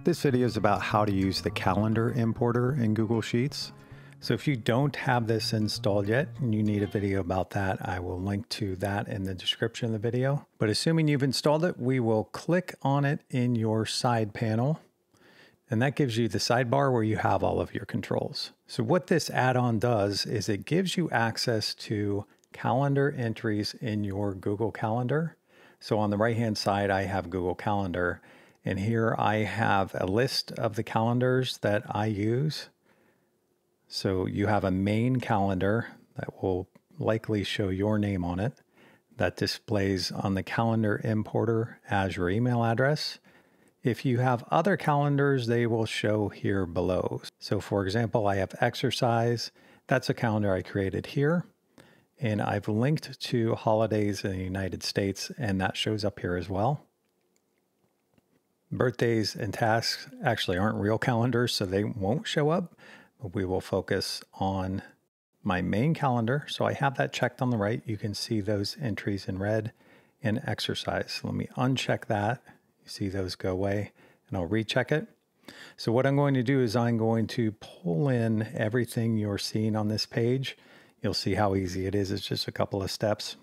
This video is about how to use the calendar importer in Google Sheets. So if you don't have this installed yet and you need a video about that, I will link to that in the description of the video. But assuming you've installed it, we will click on it in your side panel. And that gives you the sidebar where you have all of your controls. So what this add-on does is it gives you access to calendar entries in your Google Calendar. So on the right-hand side, I have Google Calendar. And here I have a list of the calendars that I use. So you have a main calendar that will likely show your name on it that displays on the calendar importer as your email address. If you have other calendars, they will show here below. So for example, I have exercise. That's a calendar I created here. And I've linked to holidays in the United States, and that shows up here as well. Birthdays and tasks actually aren't real calendars, so they won't show up. But we will focus on my main calendar. So I have that checked on the right. You can see those entries in red and exercise. Let me uncheck that. You see those go away, and I'll recheck it. So what I'm going to do is I'm going to pull in everything you're seeing on this page. You'll see how easy it is. It's just a couple of steps.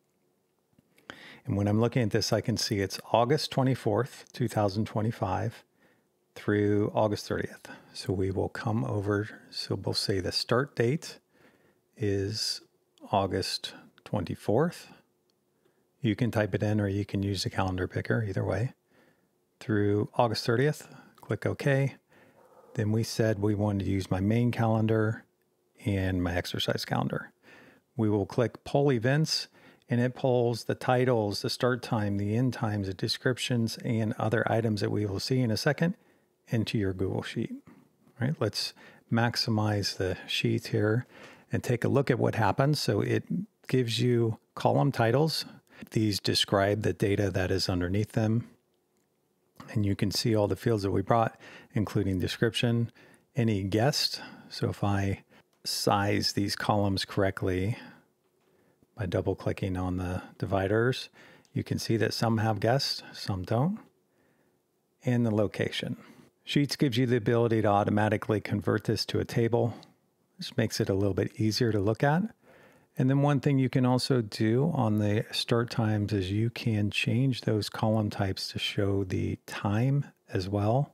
And when I'm looking at this, I can see it's August 24th, 2025 through August 30th. So we will come over. So we'll say the start date is August 24th. You can type it in or you can use the calendar picker, either way. Through August 30th, click OK. Then we said we wanted to use my main calendar and my exercise calendar. We will click Pull Events, and it pulls the titles, the start time, the end times, the descriptions, and other items that we will see in a second into your Google Sheet. All right, let's maximize the sheet here and take a look at what happens. So it gives you column titles. These describe the data that is underneath them. And you can see all the fields that we brought, including description, any guest. So if I size these columns correctly, by double clicking on the dividers, you can see that some have guests, some don't, and the location. Sheets gives you the ability to automatically convert this to a table. This makes it a little bit easier to look at. And then one thing you can also do on the start times is you can change those column types to show the time as well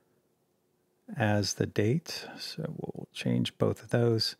as the date. So we'll change both of those.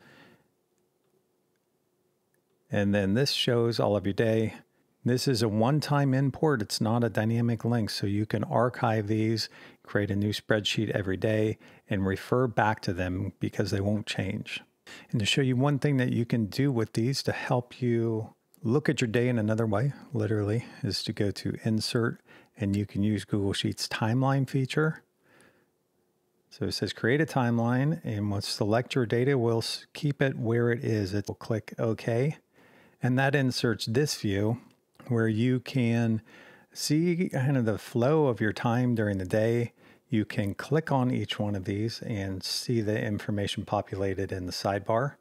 And then this shows all of your day. This is a one-time import. It's not a dynamic link. So you can archive these, create a new spreadsheet every day, and refer back to them because they won't change. And to show you one thing that you can do with these to help you look at your day in another way, literally, is to go to Insert, and you can use Google Sheets timeline feature. So it says create a timeline, and we'll select your data. We'll keep it where it is. It will click OK. And that inserts this view where you can see kind of the flow of your time during the day. You can click on each one of these and see the information populated in the sidebar.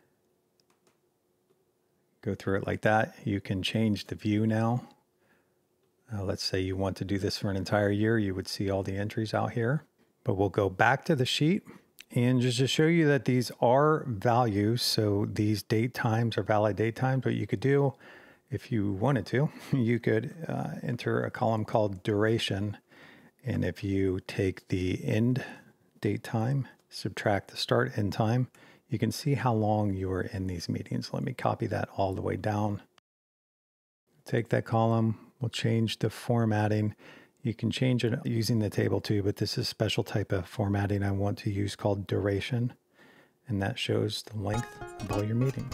Go through it like that. You can change the view now. Let's say you want to do this for an entire year. You would see all the entries out here. But we'll go back to the sheet. And just to show you that these are values, so these date times are valid date times, what you could do if you wanted to, you could enter a column called duration. And if you take the end date time, subtract the start end time, you can see how long you were in these meetings. Let me copy that all the way down. Take that column, we'll change the formatting. You can change it using the table too, but this is a special type of formatting I want to use called duration. And that shows the length of all your meetings.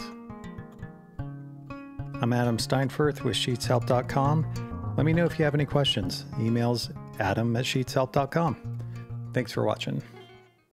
I'm Adam Steinfurth with SheetsHelp.com. Let me know if you have any questions. Emails adam@sheetshelp.com. Thanks for watching.